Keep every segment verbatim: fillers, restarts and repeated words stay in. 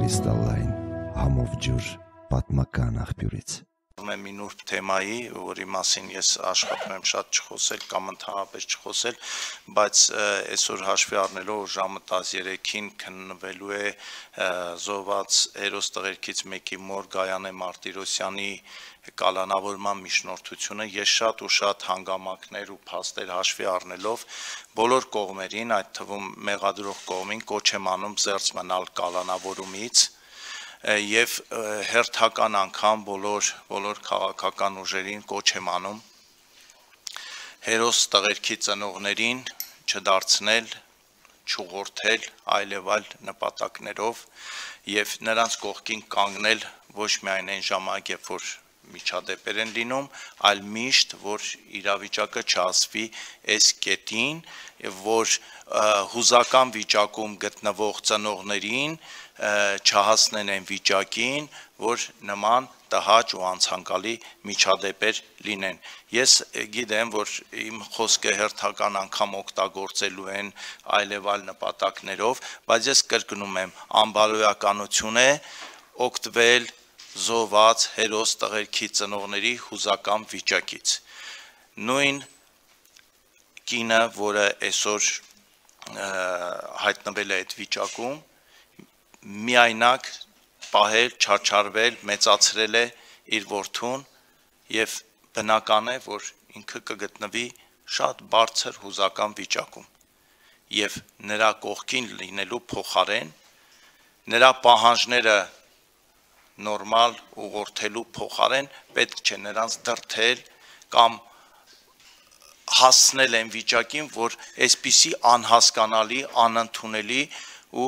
կրիստալային համով ջուր պատմական աղբյուրից։ Ունեմ մի նուրբ թեմայի, որի մասին ես աշխատում եմ շատ չխոսել կամ ընդհանրապես չխոսել, բայց այսօր հաշվի առնելով ժամը տասներեքին քննվելու է զոհված հերոս տղերքից մեկի մոր Գայանե Մարտիրոսյանի կալանավորման միջնորդությունը, ես շատ ու շատ հանգամանքներ ու փաստեր հաշվի առնելով բոլոր կողմերին, այդ թվում մեղադրող կողմին կոչ եմ անում զերծ մնալ կալանավորումից եւ հերթական անգամ բոլոր բոլոր քաղաքական ուժերին կոչ եմ անում հերոս տղերքի ծնողներին չդարձնել, չուղղորդել այլև այլ նպատակներով եւ նրանց կողքին կանգնել ոչ միայն այն ժամանակ, երբ որ միջադեպեր են լինում, այլ միշտ որ իրավիճակը չհասվի այս կետին, որ հուզական վիճակում գտնվող ծնողներին չհասնեն այն վիճակին, որ նման տհաճ ու անցանկալի միջադեպեր լինեն։ Ես գիտեմ, որ իմ խոսքը հերթական անգամ օգտագործելու են այլև այլ նպատակներով, բայց ես կրկնում եմ, անբարոյականություն է օգտվել զոհված հերոս տղերքի ծնողների հուզական վիճակից։ Նույն կինը, որը այսօր հայտնվել է այդ վիճակում, միայնակ պահել, չարչարվել, մեծացրել է իր որդուն եւ բնական է, որ ինքը կգտնվի շատ բարձր հուզական վիճակում եւ նրա կողքին լինելու փոխարեն նրա պահանջները նորմալ ուղղորդելու փոխարեն պետք չէ նրանց դրդել կամ հասցնել այն վիճակին, որ այսպիսի անհասկանալի, անընդունելի ու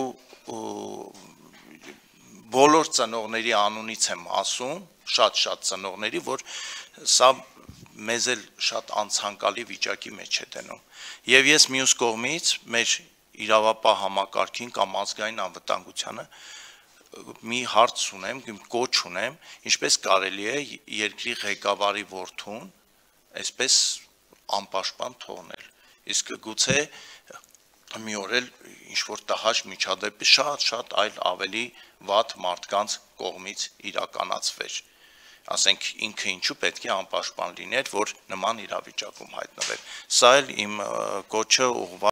բոլոր ծնողների անունից եմ ասում, շատ-շատ ծնողների, որ սա մեզ էլ շատ անցանկալի վիճակի մեջ է դնում։ Եվ ես մյուս կողմից մեր իրավապահ համակարգին կամ ազգային անվտանգությանը մի հարց ունեմ, կոչ ունեմ, ինչպես կարելի է երկրի ղեկավարի որդուն այսպես անպաշտպան թողնել։ Իսկ գուցե մի օր էլ ինչ-որ տհաճ միջադեպի շատ-շատ այլ ավելի վատ մարդկանց կողմից իրականացվեր։ Ասենք ինքը ինչու պետք է անպաշտպան լիներ, որ նման իրավիճակում հայտնվեր։ Սա էլ իմ կոչը ուղղված